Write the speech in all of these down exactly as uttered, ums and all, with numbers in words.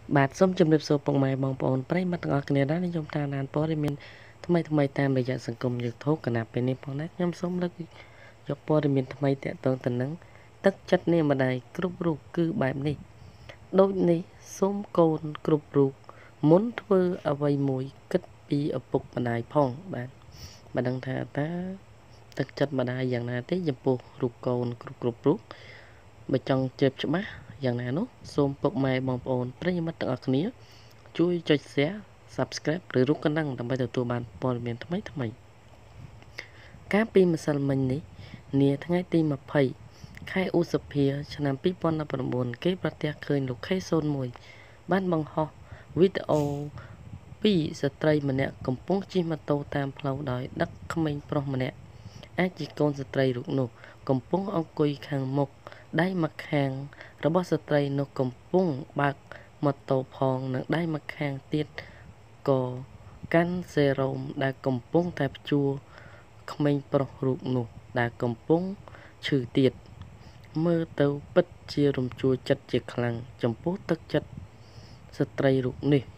បាទសូមជម្រាបសួរពុកម៉ែបងប្អូនប្រិយមិត្តទាំងអស់គ្នាដែរខ្ញុំតាមដានព័ត៌មានថ្មីថ្មីតាមរយៈសង្គម YouTube គណៈពេលនេះផងដែរខ្ញុំសូមលើកយកព័ត៌មានថ្មីទាក់ទងទៅនឹងទឹកចិត្តនាងម្ដាយគ្រប់រូបគឺបែបនេះដូចនេះសូមកូនគ្រប់រូបមុនធ្វើអ្វីមួយគិតពីឪពុកម្ដាយផងបាទមិនដឹងថាតើទឹកចិត្តម្ដាយយ៉ាងណាទេចំពោះរូបកូនគ្រប់គ្រប់រូបបើចង់ជឿច្បាស់យ៉ាងណានោះសូមពុកម៉ែបងប្អូនប្រិយមិត្តទាំងអស់គ្នាជួយចុច Share Subscribe ឬរូបកណ្ដឹងដើម្បីទទួលបានព័ត៌មានថ្មីថ្មីកាលពីម្សិលមិញនេះនាថ្ងៃទីម្ភៃខែឧសភាឆ្នាំពីរពាន់ដប់ប្រាំបួនគេប្រទះឃើញលោក ខេ ศูนย์ មួយ បានបង្ហោះវីដេអូពីស្ត្រីម្នាក់កំពុងជិះម៉ូតូតាមផ្លូវដោយដឹកក្មេងប្រុសម្នាក់អាចជាកូនស្ត្រីរូបនោះកំពុងអង្គុយខាងមុខដៃម្ខាងរបស់ស្ត្រីនោះកំពុងបើកម៉ូតូផងនិងដៃម្ខាងទៀតក៏កាន់សេរ៉ូមដែលកំពុងតែព្យួរក្មេងប្រុសរូបនោះដែលកំពុងឈឺទៀតមើលទៅពិតជារំជួលចិត្តជាខ្លាំងចំពោះទឹកចិត្តស្ត្រីរូបនេះ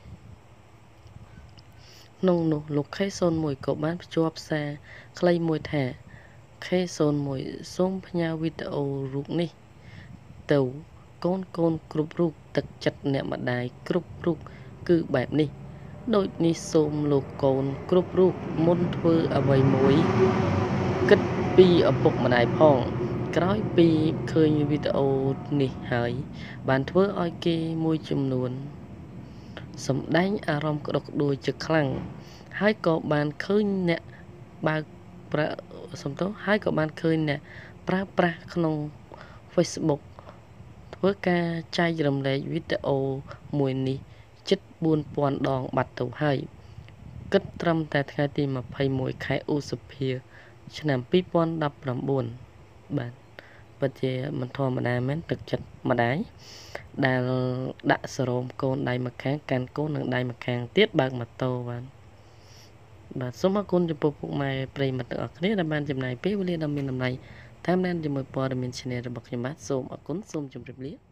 ក្នុងនោះលោក ខេ ศูนย์ មួយ ក៏បានភ្ជាប់សារខ្លីមួយថា ខេ ศูนย์ មួយ សូមផ្ញើវីដេអូរូបនេះទៅកូនកូនគ្រប់រូបទឹកចិត្តអ្នកម្ដាយគ្រប់រូបគឺបែបនេះដូចនេះសូមលោកកូនគ្រប់រូបមុនធ្វើអ្វីមួយគិតពីឪពុកម្ដាយផងក្រោយពីឃើញវីដេអូនេះហើយបានធ្វើឲ្យគេមួយចំនួនសម្ដែងអារម្មណ៍ក្តុកក្តួលជាខ្លាំងហើយក៏បានឃើញអ្នកបើកប្រើសំទោសហើយក៏បានឃើញអ្នកប្រើប្រាស់ក្នុង Facebook ធ្វើការចែករំលែកវីដេអូមួយនេះជិតបួនពាន់ដងបាត់ទៅហើយគិតត្រឹមតែថ្ងៃទីម្ភៃមួយខែឧសភាឆ្នាំពីរពាន់ដប់ប្រាំបួនបាទពិតជាមិនធម្មតាមែនទឹកចិត្តម្ដាយដែលដាក់សរោមកូនដៃម្ខាងកាន់កូននិងដៃម្ខាងទៀតបើកម៉ូតូបាទបាទសូមអរគុណចំពោះពុកម៉ែប្រិយមិត្តទាំងអស់គ្នាដែលបានចំណាយពេលវេលាដ៏មានតម្លៃតាមដានជាមួយព័ត៌មាន Channel របស់ខ្ញុំបាទសូមអរគុណសូមជម្រាបលា